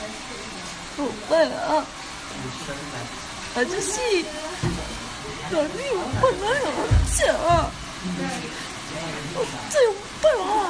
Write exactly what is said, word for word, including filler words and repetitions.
오빠야, 아저씨, 나네 오빠 나랑 없자. 없자, 오빠야.